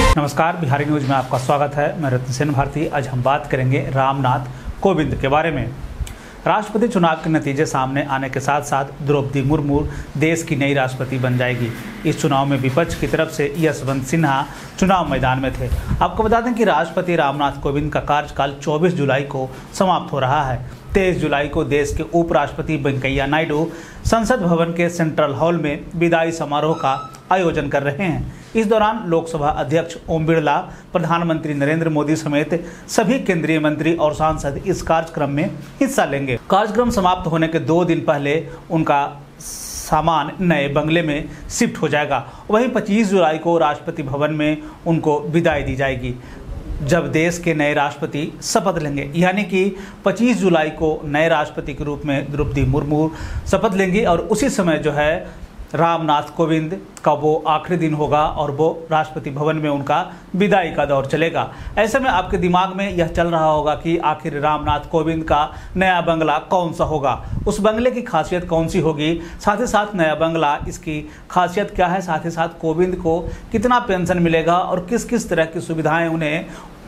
नमस्कार, बिहारी न्यूज में आपका स्वागत है। मैं रत्न सेन भारती। आज हम बात करेंगे रामनाथ कोविंद के बारे में। राष्ट्रपति चुनाव के नतीजे सामने आने के साथ साथ द्रौपदी मुर्मू देश की नई राष्ट्रपति बन जाएगी। इस चुनाव में विपक्ष की तरफ से यशवंत सिन्हा चुनाव मैदान में थे। आपको बता दें कि राष्ट्रपति रामनाथ कोविंद का कार्यकाल 24 जुलाई को समाप्त हो रहा है। 23 जुलाई को देश के उपराष्ट्रपति वेंकैया नायडू संसद भवन के सेंट्रल हॉल में विदाई समारोह का आयोजन कर रहे हैं। इस दौरान लोकसभा अध्यक्ष ओम बिरला, प्रधानमंत्री नरेंद्र मोदी समेत सभी केंद्रीय मंत्री और सांसद इस कार्यक्रम में हिस्सा लेंगे। कार्यक्रम समाप्त होने के 2 दिन पहले उनका सामान नए बंगले में शिफ्ट हो जाएगा। वहीं 25 जुलाई को राष्ट्रपति भवन में उनको विदाई दी जाएगी, जब देश के नए राष्ट्रपति शपथ लेंगे। यानी कि 25 जुलाई को नए राष्ट्रपति के रूप में द्रौपदी मुर्मू शपथ लेंगी और उसी समय जो है रामनाथ कोविंद का वो आखिरी दिन होगा और वो राष्ट्रपति भवन में उनका विदाई का दौर चलेगा। ऐसे में आपके दिमाग में यह चल रहा होगा कि आखिर रामनाथ कोविंद का नया बंगला कौन सा होगा, उस बंगले की खासियत कौन सी होगी, साथ ही साथ नया बंगला इसकी खासियत क्या है, साथ ही साथ कोविंद को कितना पेंशन मिलेगा और किस किस तरह की सुविधाएं उन्हें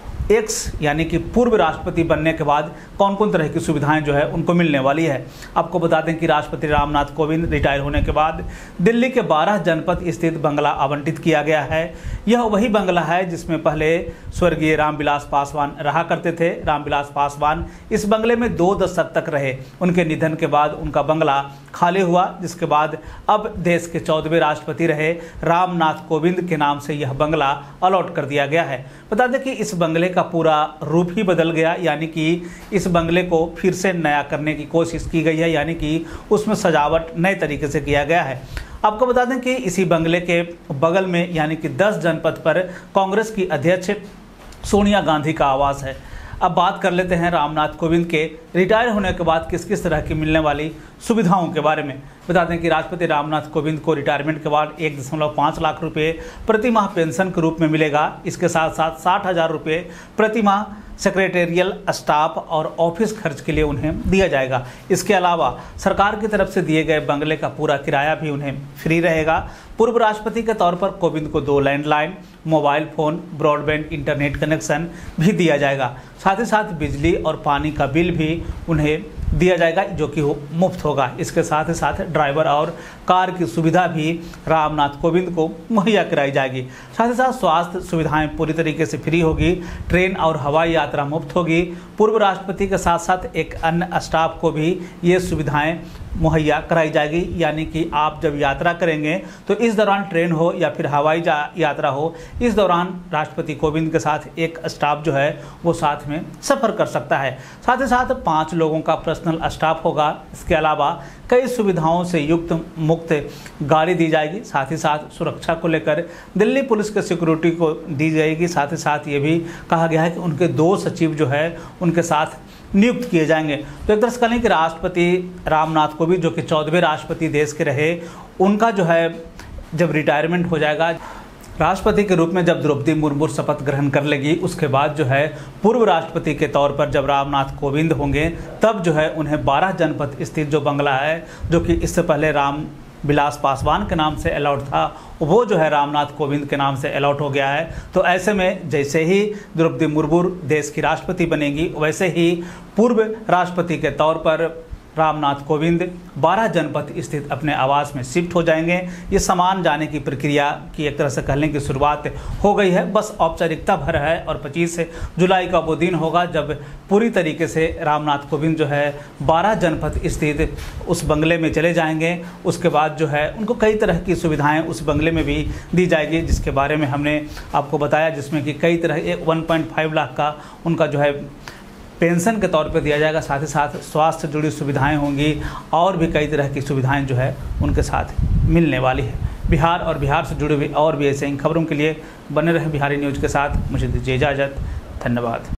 यानी कि पूर्व राष्ट्रपति बनने के बाद कौन कौन तरह की सुविधाएं जो है उनको मिलने वाली है। आपको बता दें कि राष्ट्रपति रामनाथ कोविंद रिटायर होने के बाद दिल्ली के 12 जनपद स्थित बंगला आवंटित किया गया है। यह वही बंगला है जिसमें पहले स्वर्गीय रामविलास पासवान रहा करते थे। रामविलास पासवान इस बंगले में 2 दशक तक रहे। उनके निधन के बाद उनका बंगला खाली हुआ, जिसके बाद अब देश के 14वें राष्ट्रपति रहे रामनाथ कोविंद के नाम से यह बंगला अलॉट कर दिया गया है। बता दें कि इस बंगले का पूरा रूप ही बदल गया, यानी कि इस बंगले को फिर से नया करने की कोशिश की गई है, यानी कि उसमें सजावट नए तरीके से किया गया है। आपको बता दें कि इसी बंगले के बगल में यानी कि 10 जनपद पर कांग्रेस की अध्यक्ष सोनिया गांधी का आवास है। अब बात कर लेते हैं रामनाथ कोविंद के रिटायर होने के बाद किस किस तरह की मिलने वाली सुविधाओं के बारे में। बता दें कि राष्ट्रपति रामनाथ कोविंद को रिटायरमेंट के बाद 1.5 लाख रुपए प्रति माह पेंशन के रूप में मिलेगा। इसके साथ साथ 60,000 रुपये प्रति माह सेक्रेटेरियल स्टाफ और ऑफिस खर्च के लिए उन्हें दिया जाएगा। इसके अलावा सरकार की तरफ से दिए गए बंगले का पूरा किराया भी उन्हें फ्री रहेगा। पूर्व राष्ट्रपति के तौर पर कोविंद को 2 landline, mobile phone, broadband internet connection भी दिया जाएगा। साथ ही साथ बिजली और पानी का बिल भी उन्हें दिया जाएगा, जो कि मुफ्त होगा। इसके साथ ही साथ ड्राइवर और कार की सुविधा भी रामनाथ कोविंद को मुहैया कराई जाएगी। साथ ही साथ स्वास्थ्य सुविधाएं पूरी तरीके से फ्री होगी। ट्रेन और हवाई यात्रा मुफ्त होगी। पूर्व राष्ट्रपति के साथ साथ एक अन्य स्टाफ को भी ये सुविधाएं मुहैया कराई जाएगी। यानी कि आप जब यात्रा करेंगे तो इस दौरान ट्रेन हो या फिर हवाई यात्रा हो, इस दौरान राष्ट्रपति कोविंद के साथ एक स्टाफ जो है वो साथ में सफ़र कर सकता है। साथ ही साथ 5 लोगों का पर्सनल स्टाफ होगा। इसके अलावा कई सुविधाओं से युक्त मुक्त गाड़ी दी जाएगी। साथ ही साथ सुरक्षा को लेकर दिल्ली पुलिस के सिक्योरिटी को दी जाएगी। साथ ही साथ ये भी कहा गया है कि उनके 2 सचिव जो है उनके साथ नियुक्त किए जाएंगे। तो एक तरह से कहें कि राष्ट्रपति रामनाथ कोविंद, जो कि 14वें राष्ट्रपति देश के रहे, उनका जो है जब रिटायरमेंट हो जाएगा, राष्ट्रपति के रूप में जब द्रौपदी मुर्मू शपथ ग्रहण कर लेगी, उसके बाद जो है पूर्व राष्ट्रपति के तौर पर जब रामनाथ कोविंद होंगे, तब जो है उन्हें 12 जनपद स्थित जो बंगला है, जो कि इससे पहले रामविलास पासवान के नाम से अलॉट था, वो जो है रामनाथ कोविंद के नाम से अलॉट हो गया है। तो ऐसे में जैसे ही द्रौपदी मुर्मू देश की राष्ट्रपति बनेगी, वैसे ही पूर्व राष्ट्रपति के तौर पर रामनाथ कोविंद 12 जनपद स्थित अपने आवास में शिफ्ट हो जाएंगे। ये सामान जाने की प्रक्रिया की एक तरह से कहने की शुरुआत हो गई है, बस औपचारिकता भर है। और 25 जुलाई का वो दिन होगा जब पूरी तरीके से रामनाथ कोविंद जो है 12 जनपद स्थित उस बंगले में चले जाएंगे। उसके बाद जो है उनको कई तरह की सुविधाएं उस बंगले में भी दी जाएगी, जिसके बारे में हमने आपको बताया, जिसमें कि कई तरह 1.5 लाख का उनका जो है पेंशन के तौर पे दिया जाएगा। साथ ही साथ स्वास्थ्य जुड़ी सुविधाएं होंगी और भी कई तरह की सुविधाएं जो है उनके साथ मिलने वाली है। बिहार और बिहार से जुड़ी हुई और भी ऐसे इन खबरों के लिए बने रहे बिहारी न्यूज़ के साथ। मुझे दीजिए इजाज़त। धन्यवाद।